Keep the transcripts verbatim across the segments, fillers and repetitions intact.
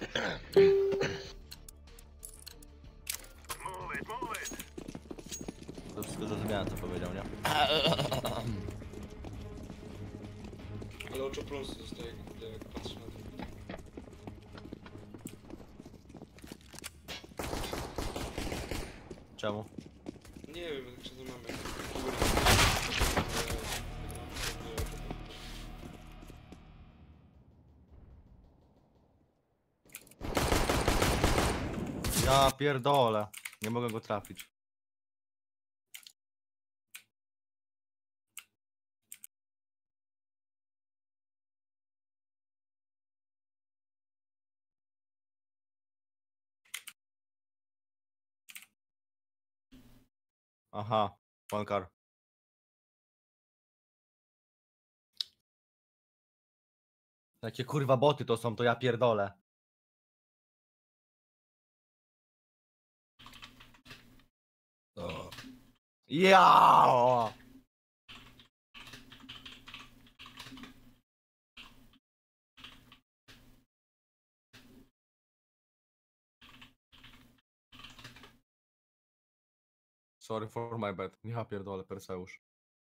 To wszystko zrozumiałem, co powiedział, nie? Ale oczopląsy zostaje, kurde, jak patrzę na to. Czemu? Nie wiem, jak się to mamy. Ja pierdolę. Nie mogę go trafić. Aha, one car. Jakie kurwa boty to są, to ja pierdolę. Ja! Sorry for my bad. Ja pierdolę, Perseusz.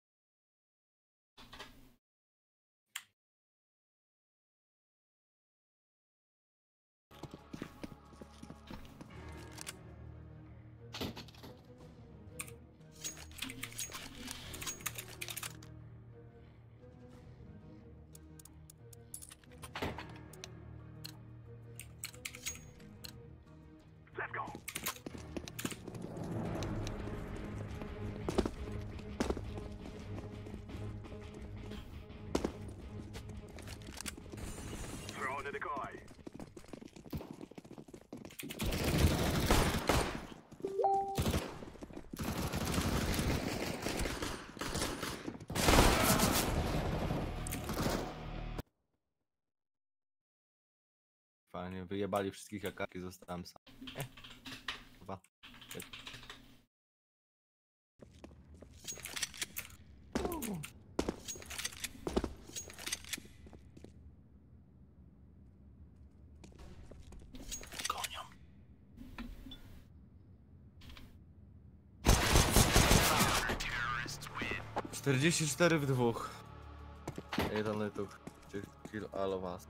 Fajnie, wyjebali wszystkich jak i zostałem sam. Eh. Dwa. Konią. czterdzieści cztery w dwóch. Jeden tu kill all of us.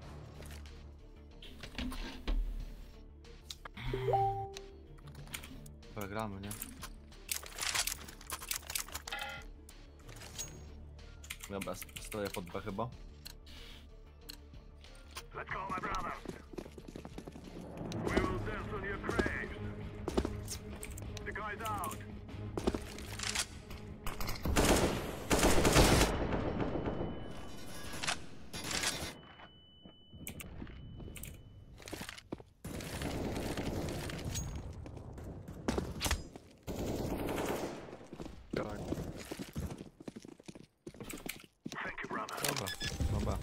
Gramy, nie? Dobra, stoję pod B chyba. Let's go, my brother. We will dance on your graves. The guy's out. Dobra, dobra.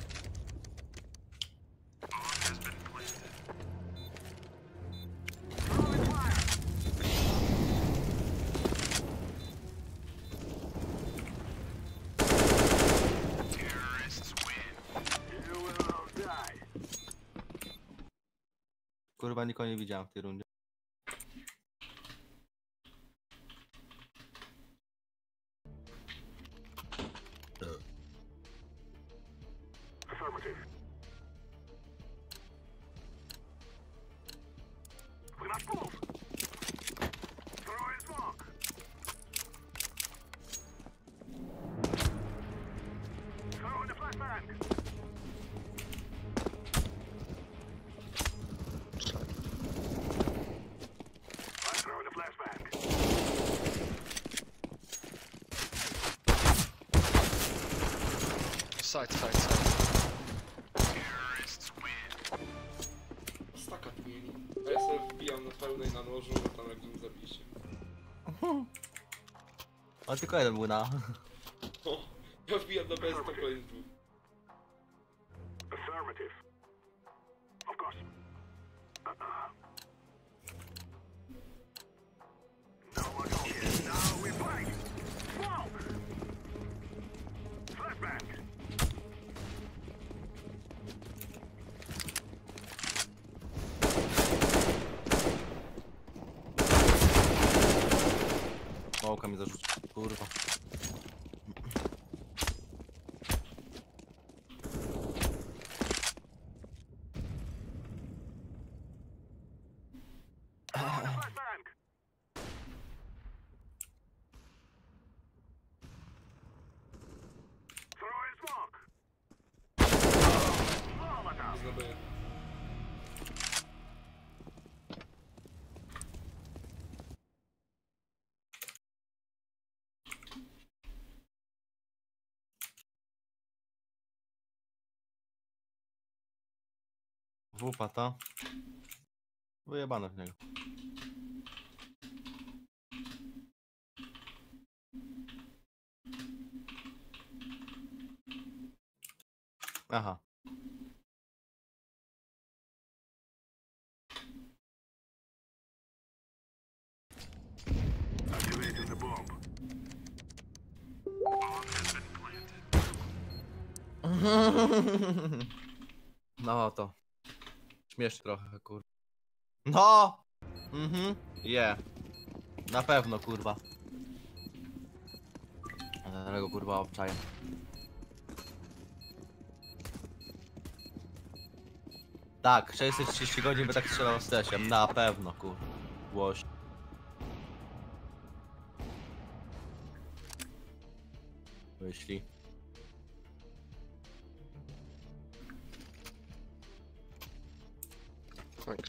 Kurwa, nikogo nie widziałem w tej rundzie. Side, side, side. Staka tu mieli. A ja sobie wbijam na pełnej na nożu, bo tam jak nim zabicie. A tylko jeden był na. O, ja wbijam na bez, to kolejny tu. Affirmative. Of course. No one here. Now we fight. Smoke. Flashbang. mi zarzucił. Kurwa. Flashbang. Throwing smoke. Molotov. Zdobyję. Wupa to. Wyjebane w niego. Aha. Activating the bomb. No to. Śmiesznie trochę, kurwa. No! Mhm. Je. Yeah. Na pewno, kurwa. Ale go kurwa obczaję. Tak, sześćset trzydzieści godzin by tak strzelał z tesiem. Na pewno, kurwa. Głoś. Myśli. Thanks.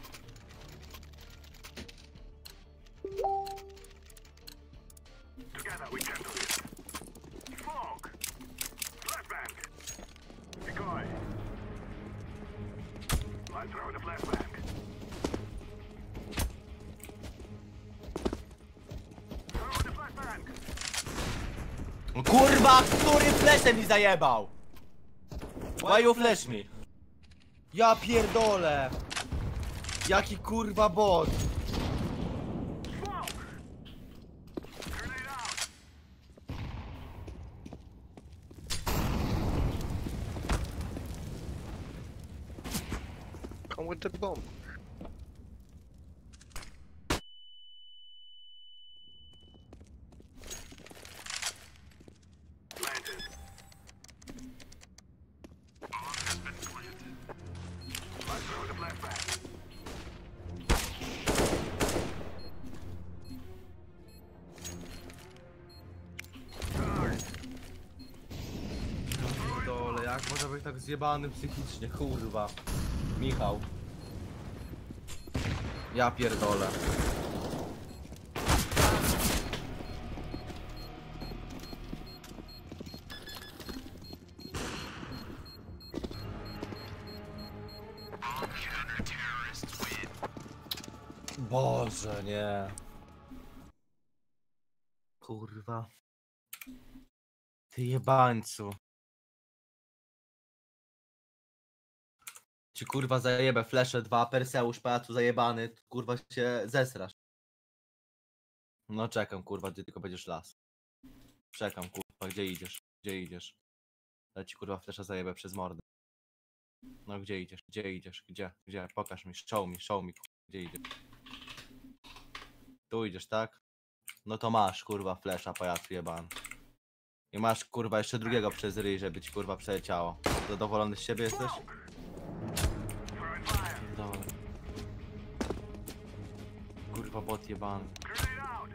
Together we can do this. Smoke. Flashbang. Decoy. I'm throwing a flashbang. Throwing a flashbang. Kurwa, który fleszem mi zajebał? Why you flash me? Ja pierdolę. Jaki kurwa bot. Smoke. Grenade out. Come with the bomb. Planted. I'm throwing a flashbang. Pierdolę, jak może być tak zjebany psychicznie, kurwa. Michał. Ja pierdolę. Boże, nie. Kurwa. Ty jebańcu. Ci kurwa zajebę, flesze dwa, Perseusz, pajacu zajebany, kurwa się zesrasz. No czekam kurwa, gdzie tylko będziesz las. Czekam kurwa, gdzie idziesz, gdzie idziesz. Ja ci kurwa flesza zajebę przez mordę. No gdzie idziesz, gdzie idziesz, gdzie, gdzie, pokaż mi, show mi, show mi, kurwa, gdzie idziesz. Tu idziesz, tak? No to masz kurwa flesza, pajacu jebany. I masz kurwa jeszcze drugiego przez ryj, żeby ci kurwa przeleciało. Zadowolony z siebie jesteś? Throwing fire. Dobra. Kurwa bot jebany. Grenade out.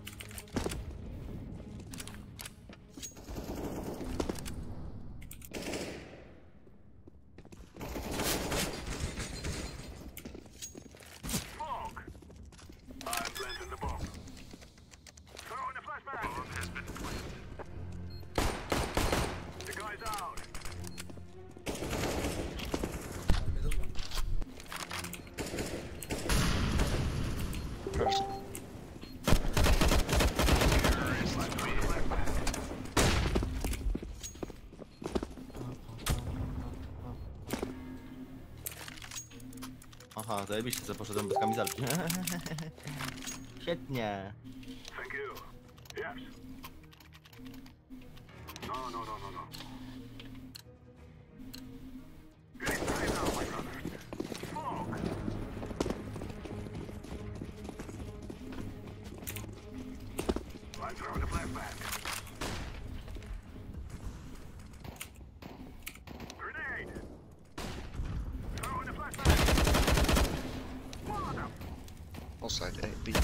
Smoke. I'm planting the bomb. Throwing a flashbang. Bomb has been planted. The guy's out. First. Aha, zajebiście, że poszedłem bez kamizelki. Świetnie. Thank you. Yes. No, no, no, no, no. Getting time now, my brother. Smoke. I'm Outside A, B.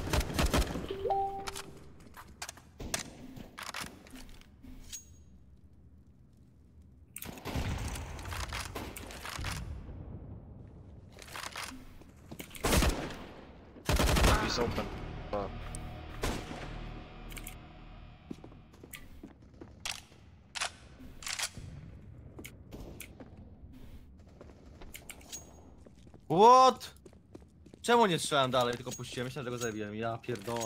He's open. Uh, What? Czemu nie strzelam dalej, tylko puściłem, myślałem, że go zabiłem. Ja pierdolę.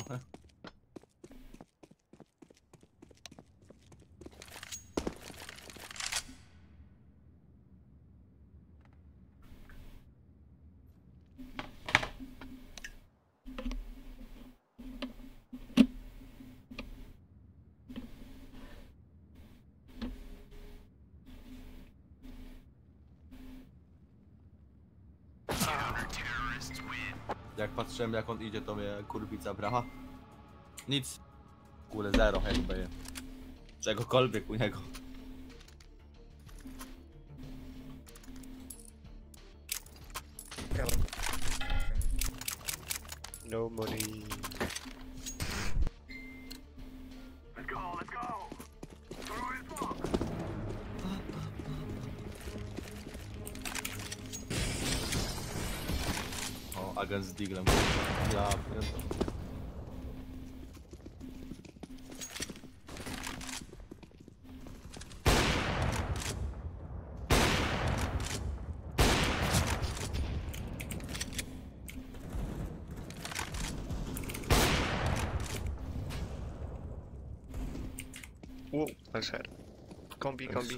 Jak patrzyłem jak on idzie, to mnie kurwica brała. Nic. Kule zero jakby. Czegokolwiek u niego. no money. Let's go, let's go. Throw in smoke. O, agent z diglem. Ja pierdolę. Whoa, nice head. Combi, combi.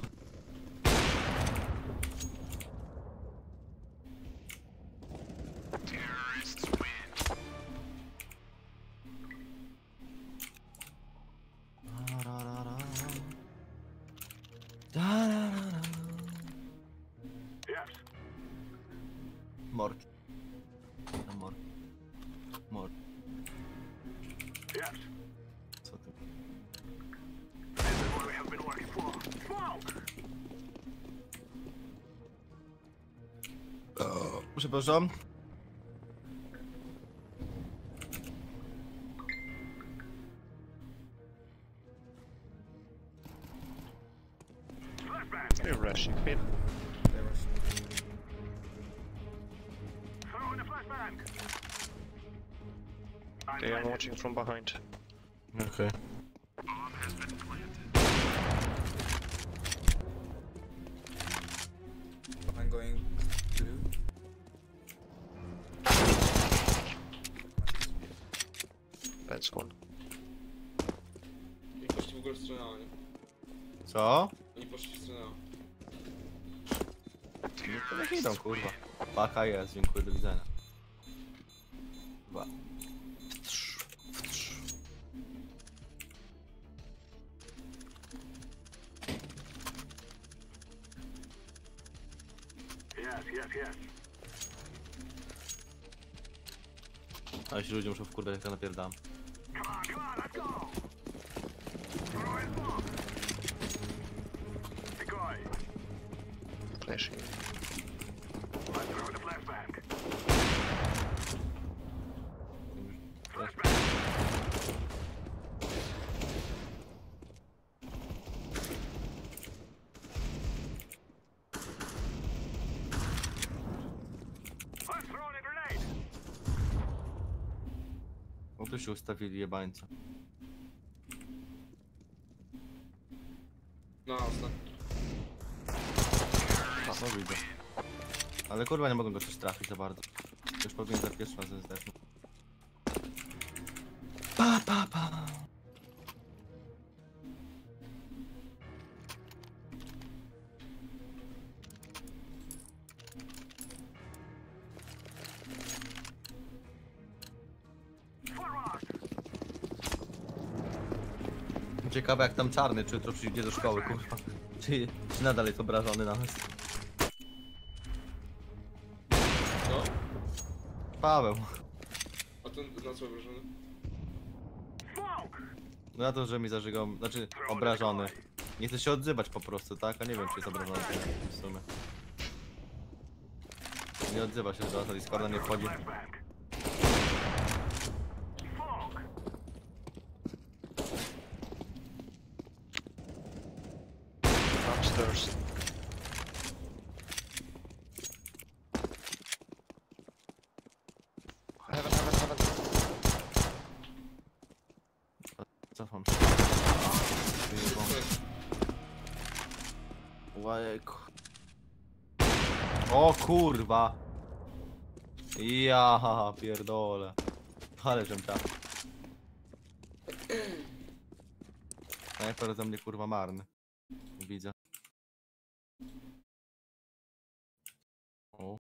Yes. Mord. Mord. Mord. Yes. Co ty? This is what we have been working for. Smoke. Przepraszam. Flashbang. They're rushing mid. Throw in the flashbang. I'm They are planted. watching from behind. Okej. Bomb has been planted. I'm going blue. That's one. I poszli w ogóle w stronę A, nie? Co? Oni poszli w stronę A. No to niech idą, kurwa. Paka jest, dziękuję, do widzenia. Dwa. Yes, yes, yes. A jeśli ludzie muszą w kurwę, jak to napierdam. Come on, come on, let's go. Throw in smoke. Decoy. Flashing. Let's throw in the flashbang. Flashbang. Let's throw in a grenade. No tu się ustawili jebańca. Na ostak. A, no widzę. Ale kurwa nie mogą go też trafić za bardzo. Już powinien za pierwszy razem zdechnąć. Pa, pa, pa. Forward. Ciekawe jak tam czarny, czy jutro przyjdzie do szkoły, kurwa. Czy, czy nadal jest obrażony na nas? Co? Paweł. A ten na co obrażony? Smoke. No na to, że mi zażygał, znaczy obrażony. Nie chce się odzywać po prostu, tak? A nie wiem czy jest obrażony w sumie. Nie odzywa się do nas na Discorda, nie wchodzi. Flashbang. Ojejku. O kurwa. Ja pierdolę. Ale żem tam. Najpierw za mnie kurwa marny. Widzę. O.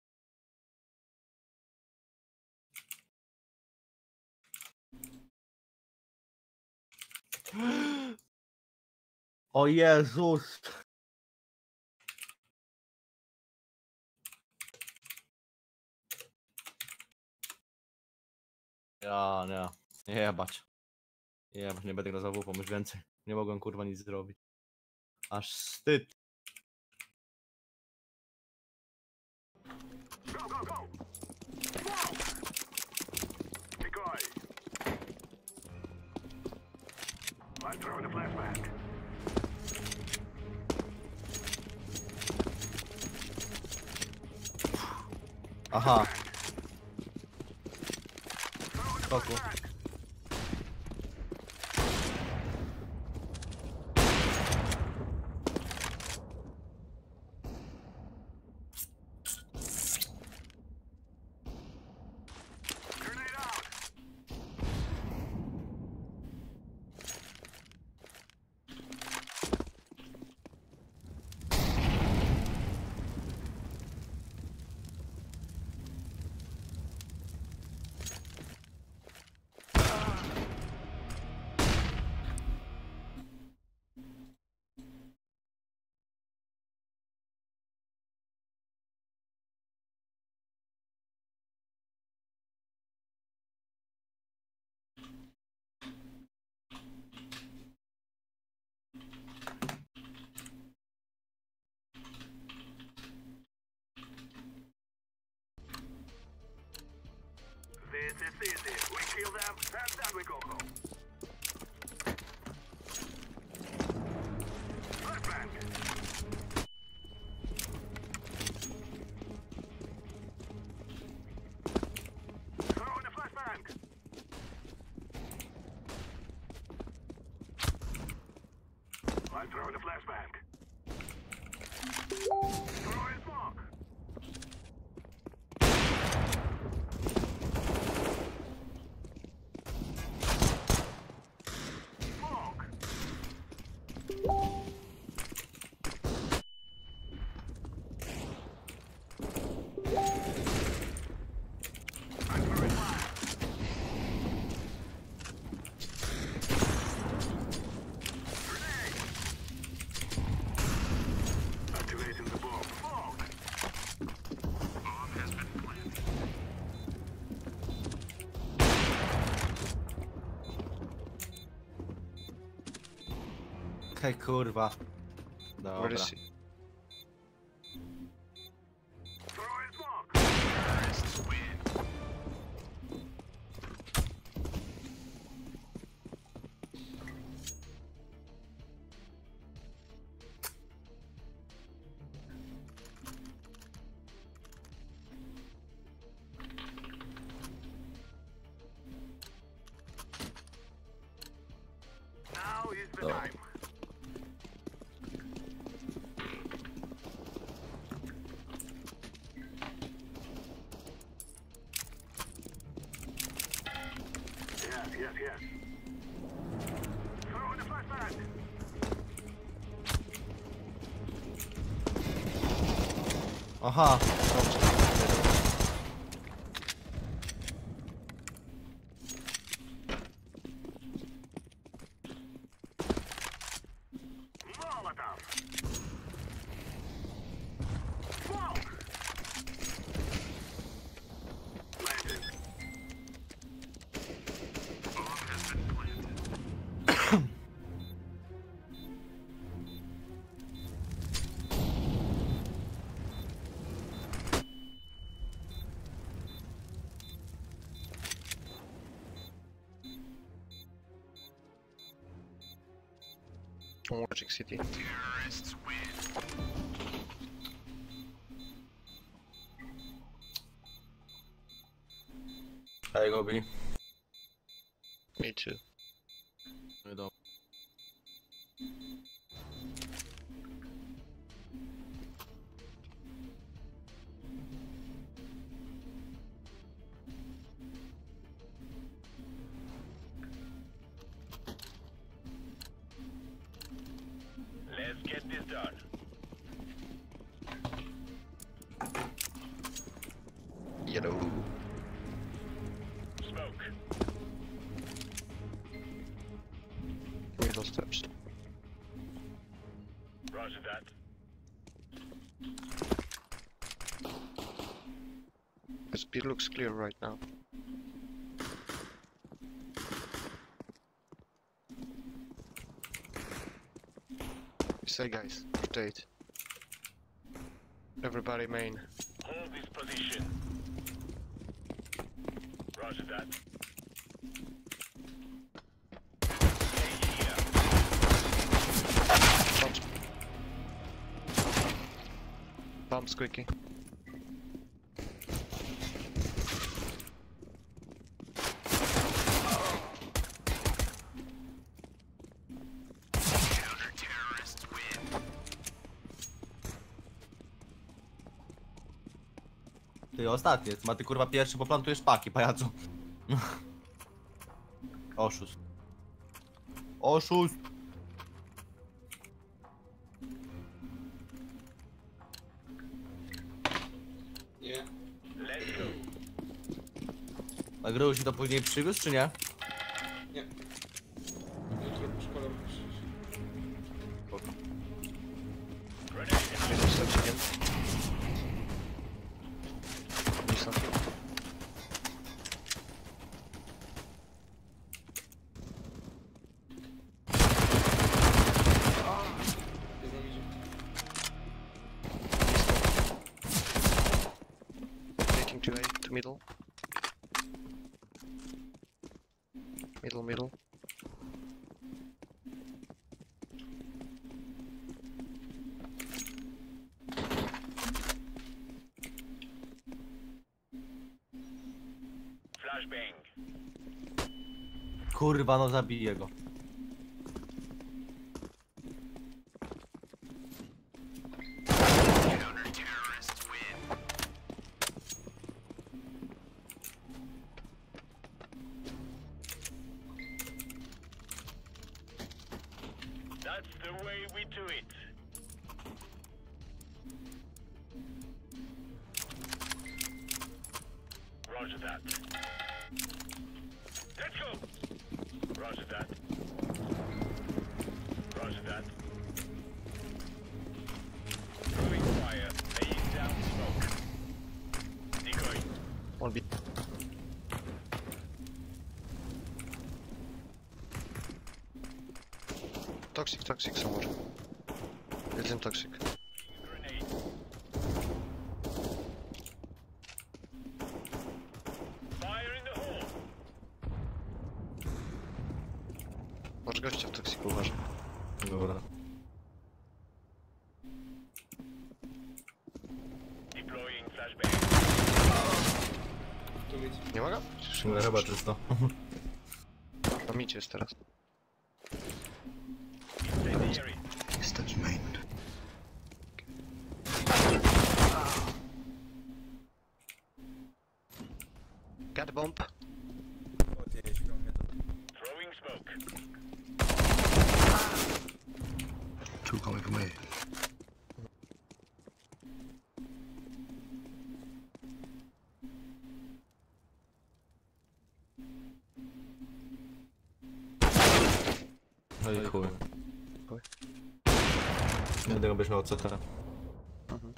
O Jezus! Ja, nie. Nie jebać. Nie jebać, nie będę grał za W P, już więcej. Nie mogłem kurwa nic zrobić. Aż wstyd. Go, go, go! Decoy. I'm throwing a flashback. Aha. Throwing a Spoko. flashback. Grenade out. This is easy. We kill them, and then we go home. Flashback. Throw in a flashbang. I'm throwing a flashbang. Throw in smoke. Smoke. I'm throwing fire. Grenade. Activating the bomb. Smoke. Bomb has been planted. Hej kurwa. Where Dobra. is he? Throw in smoke. Terrorists win. Now is the Oh. time. Yes, yes, yes. Throw in the flashbang. Aha. Molotov. Smoke. Planted. Bomb has been planted. I'm watching city. Terrorists win. Hej Gobi. Me too. No i dobra. Yellow. Smoke. Middle steps. Roger that. The speed looks clear right now. Say guys, rotate. Everybody main. Hold this position. Roger that. Stay here. Bumps. Bump squeaky. Ty ostatni jest, ma ty kurwa pierwszy, bo plantujesz paki, pajacu. Oszust. Oszust! Nie. Let's go. A Grył się to później przywiózł, czy nie? Nie. Jutro po szkole musisz. Grenade. Middle steps again. Lisa. Nie znam idzie. Taking to A, to middle. Middle, middle. Flashbang. Kurwa, no zabiję go. That's the way we do it. Roger that. Let's go. Roger that. Roger that. Throwing fire, laying down smoke. Decoy. One B. Toxic, toxic somewhere. It's in toxic. Grenade. Fire in the hole. Masz gościa w toxiku, uważaj. Dobra. Deploying flashbang. Tu widz. Nie mogę? No, chyba czysto. Na micie jest teraz. Incendiary. Steps main. Got a bomb. Throwing smoke. Two coming from A. No i chuj. Chuj. Nie tego byś miał C T. Mhm.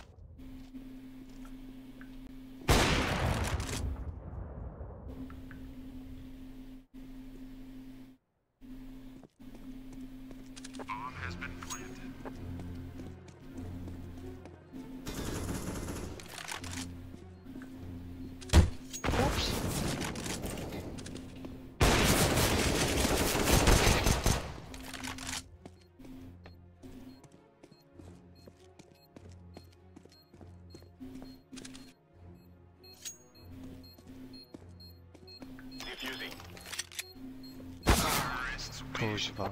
Oops. Defusing. Kuźwa.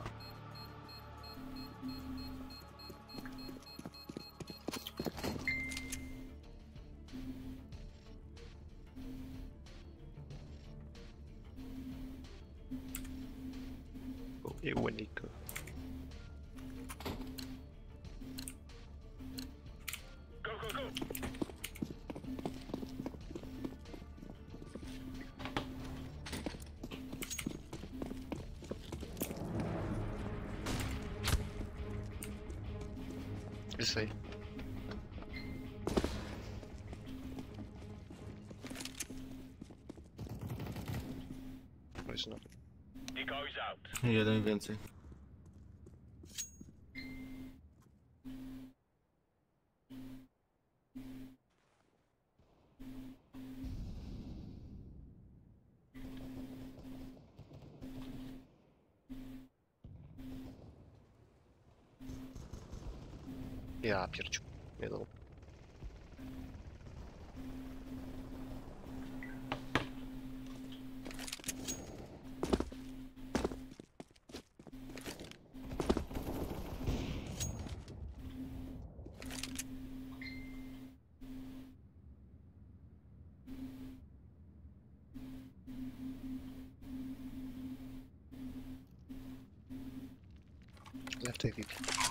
I unika. Go, go, go. this way. No, it's not. Decoys out. Jeden więcej. Ja pierciu. Middle. Left A V P.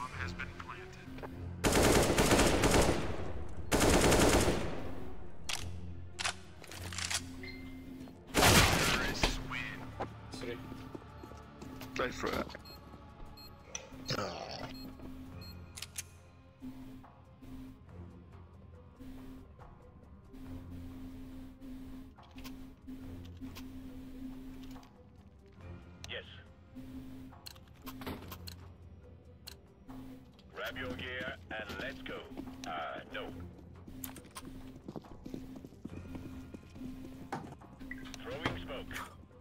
Sorry. Go for it. Yes. Grab your gear and let's go. Uh, no. Throwing smoke.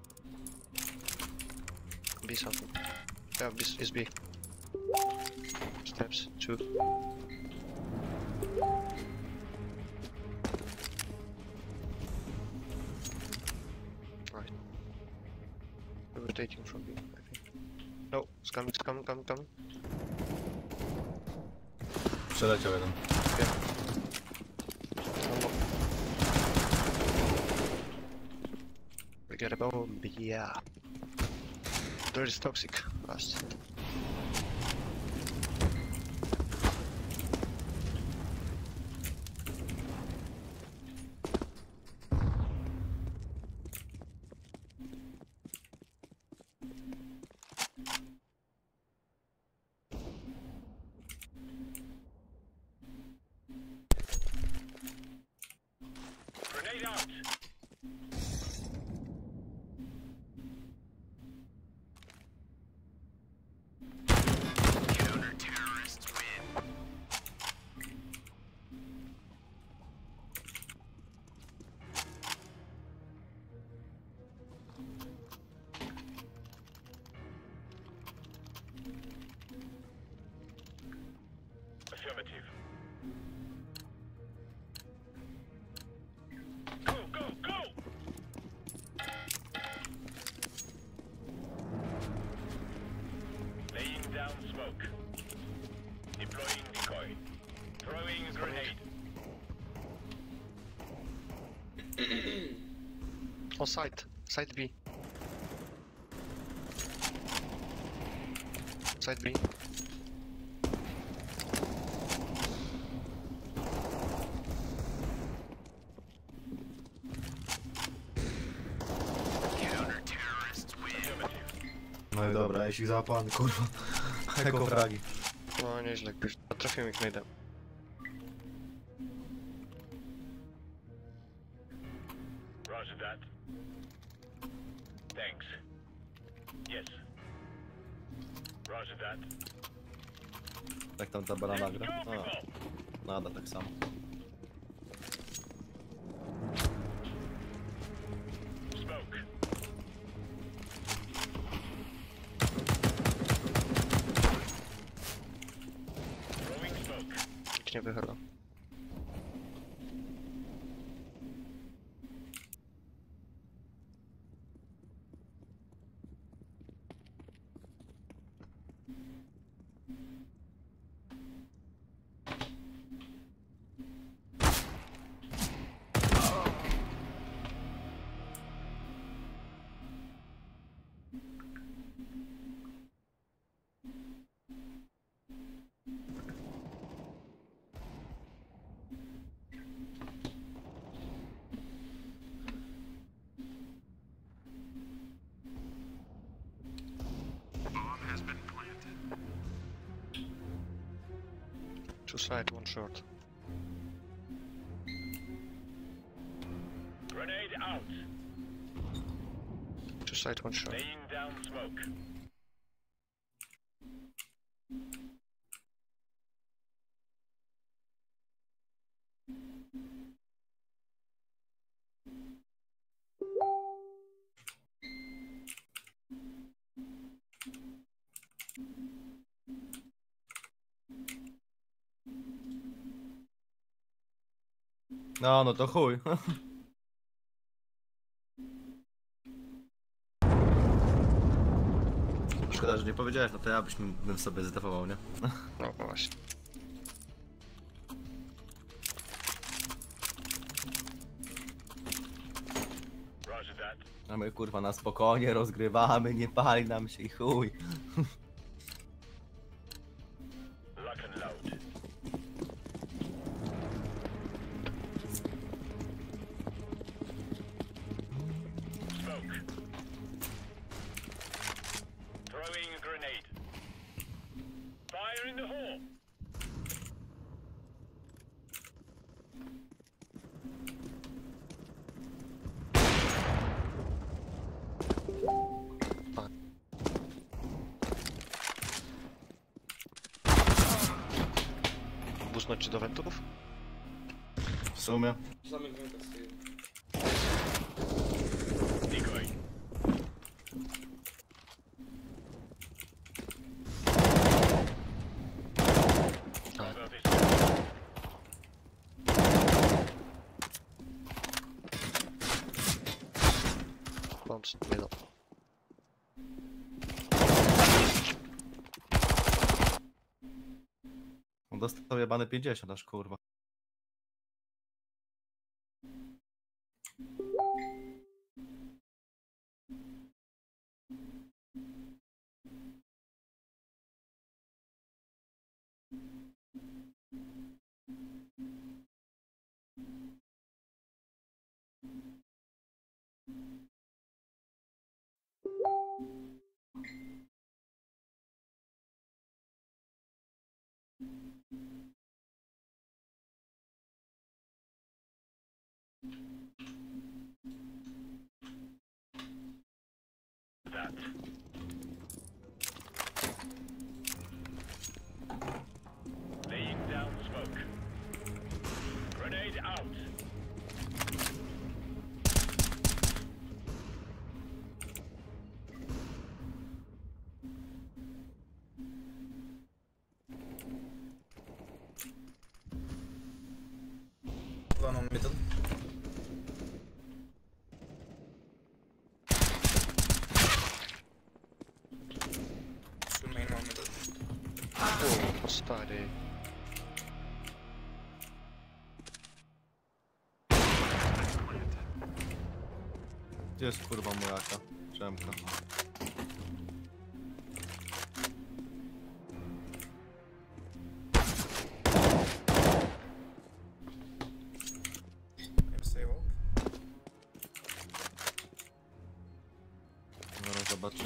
B something. Yeah, B is B. Steps, two. Right. We're rotating from B, I think. No, it's coming, it's coming, coming, coming. Przeleciał jeden. One more. We get a bomb, yeah. There is toxic. Last. Grenade out. Counter-terrorists win. Affirmative. Go, go, go! Laying down smoke. Deploying decoy. Throwing grenade. On site. Site B. Site B. Counter-terrorists win. Affirmative. No i dobra, jeśli załapany, kurwa. Jako fragi. No nieźle, jakbyś trafiłem ich najdem. Roger that. Thanks. Yes. Roger that. Jak tam ta banana Let's gra? go, A, people! nada, tak samo. Smoke. Throwing smoke. Nikt nie wychyla. Two side, one short. Grenade out. Two side, one short. Laying down smoke. No, no to chuj. Szkoda, że nie powiedziałeś, no to ja byśmy, bym sobie zdefował, nie? No właśnie. Roger that. A my kurwa na spokojnie rozgrywamy, nie pali nam się i chuj. Lock and load. Smoke. Throwing a grenade. Fire in the hole. Buznąć do wentów? W sumie. Zamek węgla stoi. Decoy. Cover this. Bombs, middle. On dostał jebany pięćdziesiąt aż kurwa. That. Laying down smoke. Grenade out. One on middle. Two main, one middle. O, stary. Gdzie jest kurwa muraka? Przemka. Maybe stay low. Zaraz zobaczę.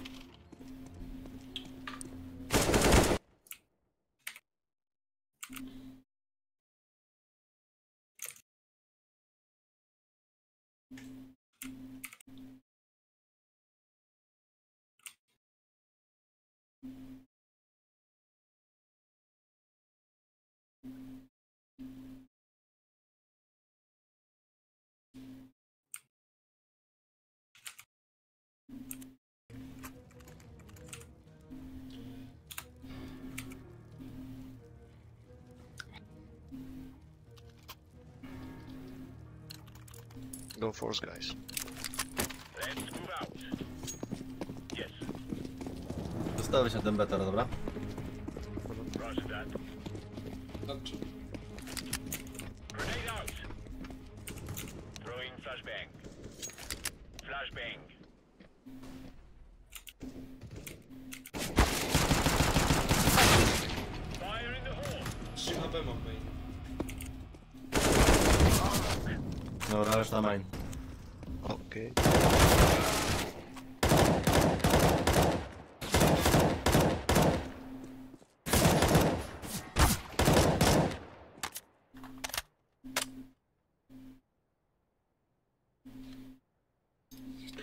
Go force, guys. Let's move out. Yes. Zostawię się ten betar, dobra? Roger that. Dobrze. Grenade out. Throwing flashbang. Flashbang. Fire in the hole. trzy H P mam main. Dobra, reszta main. Okej.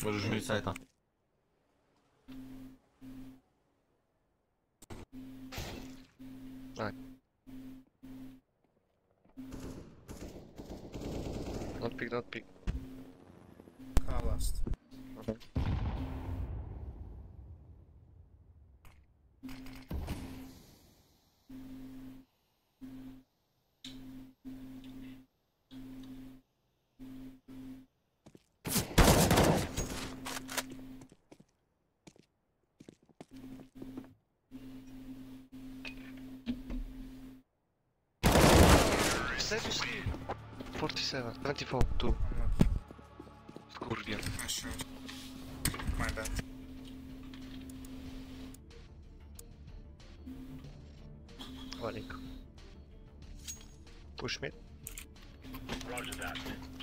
Możesz mieć sajta. Not pick, not pick. Ah, last. Okay. Seriously? forty-seven, twenty-four, two. I'm not. Skurwiel. I should. My bad. Walink. Push mid. Roger that.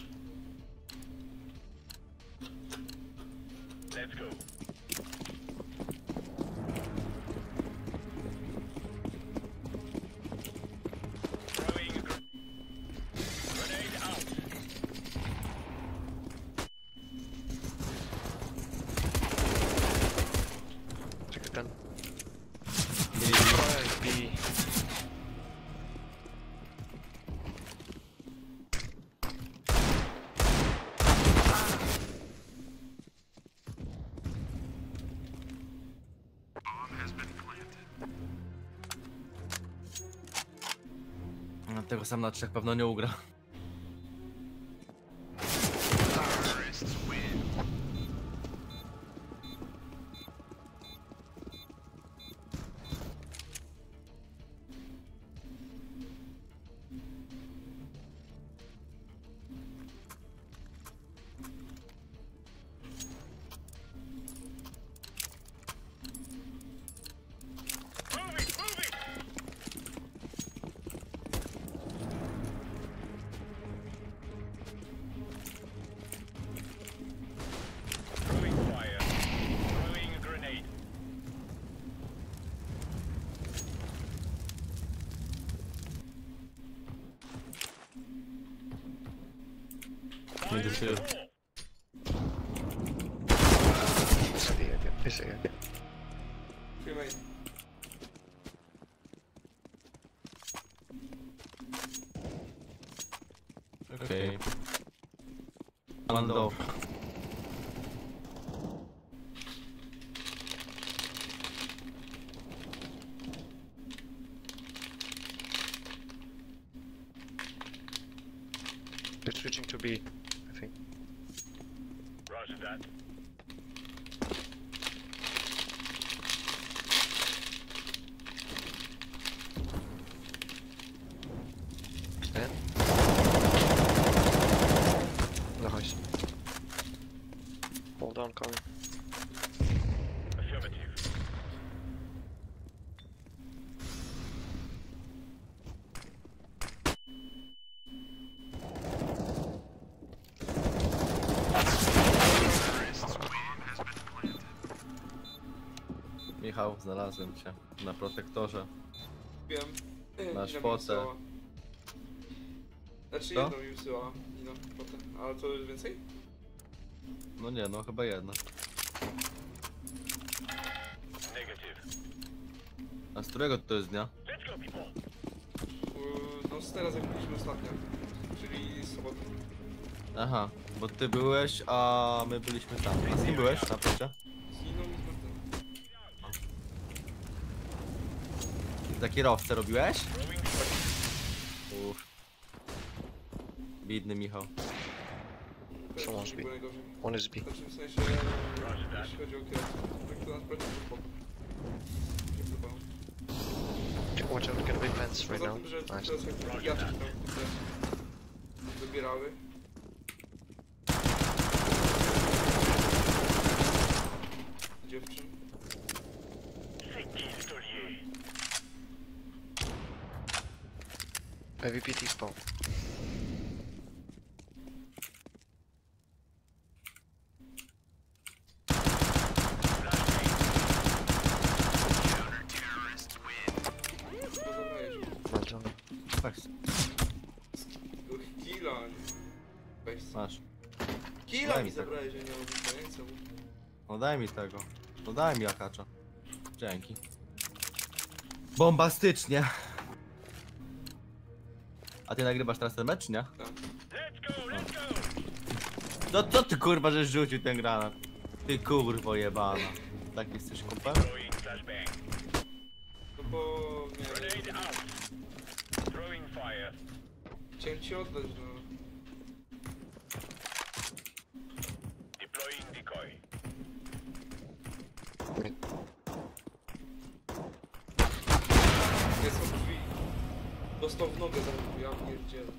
Let's go. Throwing a gr- grenade out. Check again. Mieli- Alright, B. No, tego sam na trzech pewno nie ugra. Moving, moving. Throwing fire. Throwing a grenade. Między Fire tył. in the hole. It's A again. It's A again. Cremate. Okej. Mando. They're switching to B, I think. Roger that. Stand. Nice. Hold on, Colin. Affirmative. Michał, znalazłem cię na protektorze. Wiem. E, Masz Nina mi fotę. wysyłała. Znaczy Co? jedną mi wysyłała. Nina, fotę. Ale to już więcej? No nie, no chyba jedna. Negative. A z którego to jest dnia? Let's go, people. Yy, No z teraz jak byliśmy ostatnio. Czyli z soboty. Aha, bo ty byłeś, a my byliśmy tam. A z kim byłeś na plocie? Z Niną i z Martyną. Za kierowcę robiłeś? Throwing Uff. Biedny Michał. To Co masz nie być? było najgorzej. One is B. Znaczy w sensie, jeśli chodzi o kierowcę. Tak to nas bardziej to spoko. Nie podobało. Check, watch out, we can win vents right Poza now. tym, że Nice. teraz jak ja tam kurde wybierały. Dziewczyn. C'est qui le taulier? A V P T spawn. To zadajesz. Well done. Weź, Killa. Weź. masz. Killa Daj mi mi tego. zabrałeś, że nie mam nic, ja nie chcę mu. No daj mi tego. No daj mi akacza. Dzięki. Bombastycznie. A ty nagrywasz teraz ten mecz, nie? Tak. Let's go, let's go. No co ty kurwa, żeś rzucił ten granat? Ty kurwo jebana. Tak jesteś kumpel? Throwing flashbang. No bo... nie Grenade out. Throwing fire. chciałem ci oddać, no. Deploying decoy. Nie są drzwi. Dostał w nogę za ja pierdzielę.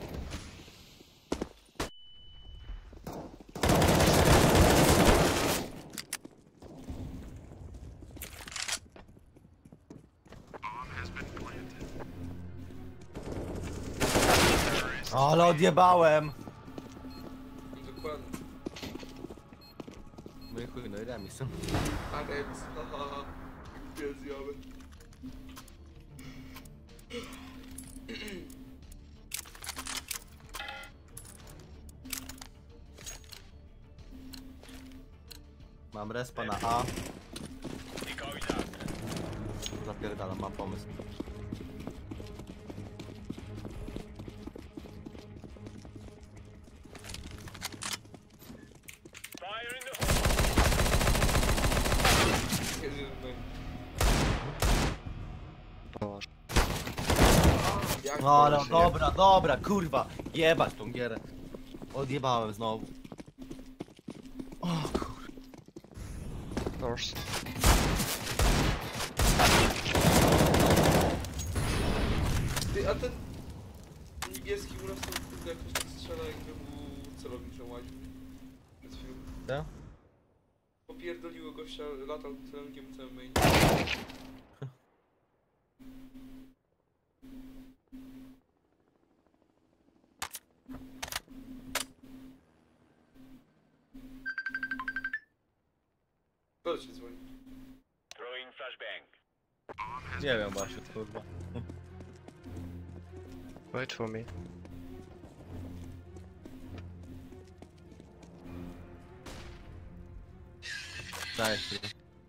Ale odjebałem! Dokładnie. No i chuj, no i remis. A remis, haha. Jest zjawy. Mam respa na A. Decoys out. Zapierdalam, mam pomysł. Fire in the hole. Jest jeden. Położ. Jak No ale to się- dobra, dobra, kurwa. Jebać tą gierę. Odjebałem znowu. O kurwa. Doors. Ty, a ten niebieski u nas to kurde jakoś tak strzela, jakby mu celowniczą łaził. Przed chwilą. Co? Popierdoliło gościa, latał celownikiem całym main. Kto do cię dzwoni? Throwing flashbang. Nie wiem właśnie, kurwa. Wait for me. Cześć.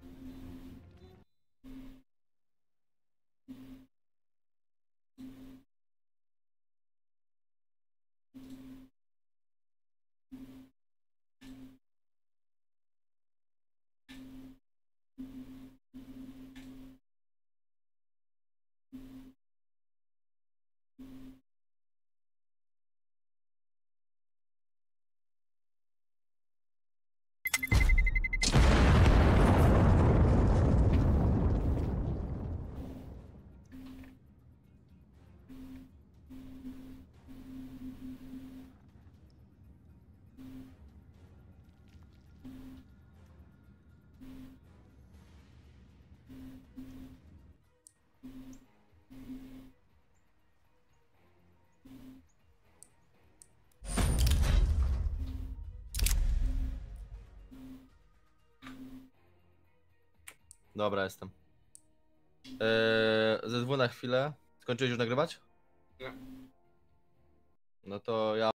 Dobra, jestem. Eee, ze dwu na chwilę. Skończyłeś już nagrywać? Nie. No to ja